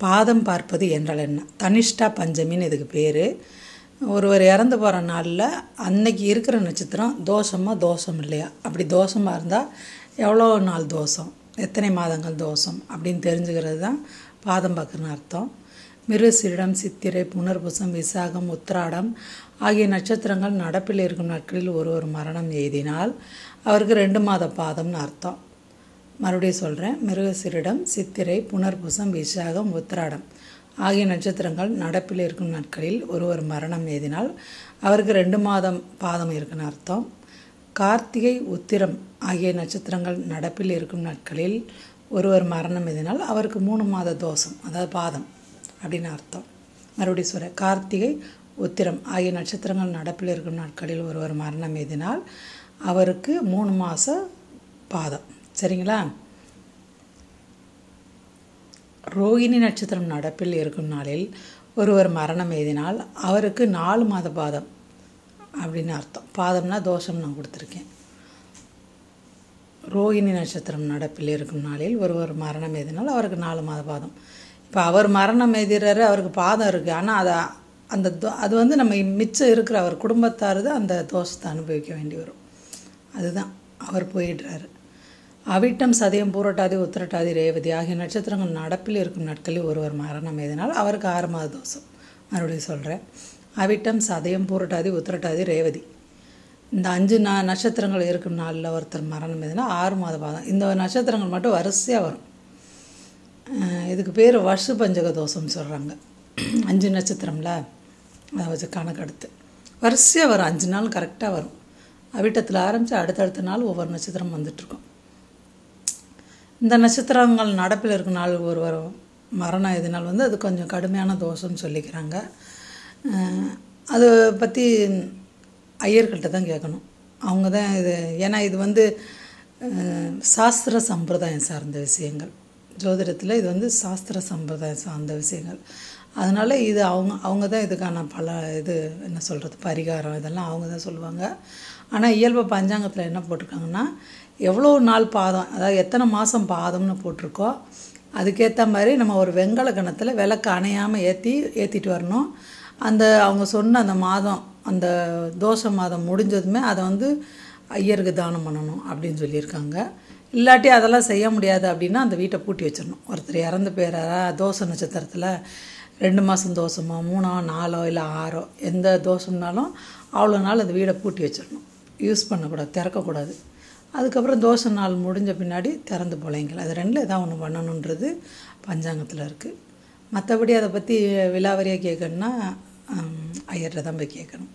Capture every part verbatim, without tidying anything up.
பாதம் பார்ப்பது என்றால் என்ன? தனிஷ்டா பஞ்சமின்னு இதுக்கு பேர். ஒருவர் இறந்து போகிற நாளில் அன்னைக்கு இருக்கிற நட்சத்திரம் தோஷமாக தோஷம் இல்லையா, அப்படி தோஷமாக இருந்தால் எவ்வளோ நாள் தோஷம், எத்தனை மாதங்கள் தோஷம் அப்படின்னு தெரிஞ்சுக்கிறது தான் பாதம் பார்க்குறன்னு அர்த்தம். மிருகசீரிடம், சித்திரை, புனர்பூசம், விசாகம், உத்திராடம் ஆகிய நட்சத்திரங்கள் நடப்பில் இருக்கும் நாட்களில் ஒருவர் மரணம் எய்தினால் அவருக்கு ரெண்டு மாத பாதம்னு அர்த்தம். மறுபடியும் சொல்கிறேன். மிருகசீரிடம், சித்திரை, புனர்பூசம், விசாகம், உத்திராடம் ஆகிய நட்சத்திரங்கள் நடப்பில் இருக்கும் நாட்களில் ஒருவர் மரணம் எய்தினால் அவருக்கு ரெண்டு மாதம் பாதம் இருக்குன்னு அர்த்தம். கார்த்திகை, உத்திரம் ஆகிய நட்சத்திரங்கள் நடப்பில் இருக்கும் நாட்களில் ஒருவர் மரணம் எய்தினால் அவருக்கு மூணு மாத தோஷம், அதாவது பாதம் அப்படின்னு அர்த்தம். மறுபடியும் சொல்கிறேன். கார்த்திகை, உத்திரம் ஆகிய நட்சத்திரங்கள் நடப்பில் இருக்கும் நாட்களில் ஒருவர் மரணம் எய்தினால் அவருக்கு மூணு மாத பாதம். சரிங்களா? ரோகிணி நட்சத்திரம் நடப்பில் இருக்கும் நாளில் ஒருவர் மரணம் எய்தினால் அவருக்கு நாலு மாத பாதம் அப்படின்னு அர்த்தம். பாதம்னா தோஷம் நான் கொடுத்துருக்கேன். ரோகிணி நட்சத்திரம் நடப்பில் இருக்கும் நாளில் ஒருவர் மரணம் எய்தினால் அவருக்கு நாலு மாத பாதம். இப்போ அவர் மரணம் எய்திறாரு, அவருக்கு பாதம் இருக்குது. ஆனால் அதை அந்த அது வந்து நம்ம மிச்சம் இருக்கிற அவர் குடும்பத்தார் தான் அந்த தோஷத்தை அனுபவிக்க வேண்டி வரும். அதுதான் அவர் போயிடுறாரு. அவிட்டம், சதயம், பூரட்டாதி, உத்திரட்டாதி, ரேவதி ஆகிய நட்சத்திரங்கள் நடப்பில் இருக்கும் நாட்களில் ஒருவர் மரணம் எய்தினால் அவருக்கு ஆறு மாத தோஷம். மறுபடியும் சொல்கிறேன். அவிட்டம், சதயம், பூரட்டாதி, உத்திரட்டாதி, ரேவதி இந்த அஞ்சு ந நட்சத்திரங்கள் இருக்கும் நாளில் ஒருத்தர் மரணம் எய்தினா ஆறு மாத பாதம். இந்த நட்சத்திரங்கள் மட்டும் வரிசையாக வரும். இதுக்கு பேர் வருஷ பஞ்சக தோஷம்னு சொல்கிறாங்க. அஞ்சு நட்சத்திரம்ல அதை வச்சு கணக்கெடுத்து வரிசையாக வரும். அஞ்சு நாள் கரெக்டாக வரும். அவிட்டத்தில் ஆரம்பித்து அடுத்தடுத்த நாள் ஒவ்வொரு நட்சத்திரம் வந்துட்டுருக்கும். இந்த நட்சத்திரங்கள் நடப்பில் இருக்கும் நாள் ஒருவர் மரணம் எதுனால் வந்து அது கொஞ்சம் கடுமையான தோஷம்னு சொல்லிக்கிறாங்க. அதை பற்றி ஐயர்கிட்ட தான் கேட்கணும். அவங்க தான் இது, ஏன்னா இது வந்து சாஸ்திர சம்பிரதாயம் சார்ந்த விஷயங்கள். ஜோதிடத்தில் இது வந்து சாஸ்திர சம்பிரதாயம் சார்ந்த விஷயங்கள். அதனால் இது அவங்க அவங்க தான் இதுக்கான பல இது என்ன சொல்கிறது பரிகாரம் இதெல்லாம் அவங்க தான் சொல்லுவாங்க. ஆனால் இயல்பு பஞ்சாங்கத்தில் என்ன போட்டிருக்காங்கன்னா, எவ்வளோ நாள் பாதம், அதாவது எத்தனை மாதம் பாதம்னு போட்டிருக்கோ அதுக்கேற்ற மாதிரி நம்ம ஒரு வெங்கல கணத்தில் விளக்கு அணையாமல் ஏற்றி ஏற்றிட்டு வரணும். அந்த அவங்க சொன்ன அந்த மாதம், அந்த தோஷ மாதம் முடிஞ்சதுமே அதை வந்து ஐயருக்கு தானம் பண்ணணும் அப்படின்னு சொல்லியிருக்காங்க. இல்லாட்டி அதெல்லாம் செய்ய முடியாது அப்படின்னா அந்த வீட்டை பூட்டி வச்சிடணும். ஒருத்தர் இறந்து போயிறாரா, தோஷ நட்சத்திரத்தில் ரெண்டு மாதம் தோஷமோ மூணோ நாலோ இல்லை ஆறோ எந்த தோஷம்னாலும் அவ்வளோ நாள் அந்த வீடை பூட்டி வச்சிடணும். யூஸ் பண்ணக்கூடாது, திறக்கக்கூடாது. அதுக்கப்புறம் தோஷ நாள் முடிஞ்ச பின்னாடி திறந்து போலைங்கள். அது ரெண்டில் எதாவது ஒன்று பண்ணணுன்றது பஞ்சாங்கத்தில் இருக்குது. மற்றபடி அதை பற்றி விலாவரியாக கேட்கணுன்னா ஐயர்கிட்ட தான் போய் கேட்கணும்.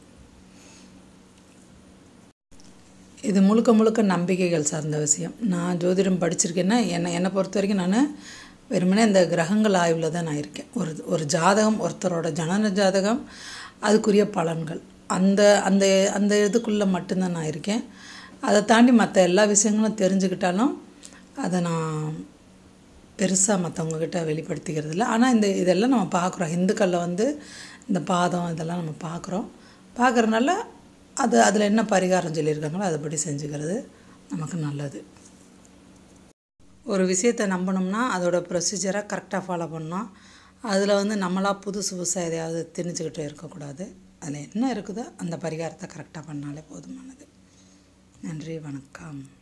இது முழுக்க முழுக்க நம்பிக்கைகள் சார்ந்த விஷயம். நான் ஜோதிடம் படிச்சிருக்கேன்னா என்னை என்னை பொறுத்த வரைக்கும் நான் வெறுமனே இந்த கிரகங்கள் ஆய்வில் தான் நான் இருக்கேன். ஒரு ஒரு ஜாதகம், ஒருத்தரோட ஜனன ஜாதகம், அதுக்குரிய பலன்கள், அந்த அந்த அந்த இதுக்குள்ளே மட்டும்தான் நான் இருக்கேன். அதை தாண்டி மற்ற எல்லா விஷயங்களும் தெரிஞ்சுக்கிட்டாலும் அதை நான் பெருசாக மற்றவங்கக்கிட்ட வெளிப்படுத்திக்கிறது இல்லை. ஆனால் இந்த இதெல்லாம் நம்ம பார்க்குறோம். இந்துக்களில் வந்து இந்த பாதம் இதெல்லாம் நம்ம பார்க்குறோம். பார்க்குறதுனால அது அதில் என்ன பரிகாரம் சொல்லியிருக்காங்களோ அதைப்படி செஞ்சுக்கிறது நமக்கு நல்லது. ஒரு விஷயத்தை நம்பணும்னா அதோட ப்ரொசீஜரை கரெக்டாக ஃபாலோ பண்ணணும். அதில் வந்து நம்மளாக புதுசு புதுசாக எதையாவது தெரிஞ்சுக்கிட்டே இருக்கக்கூடாது. அதில் என்ன இருக்குதோ அந்த பரிகாரத்தை கரெக்டாக பண்ணாலே போதுமானது. நன்றி, வணக்கம்.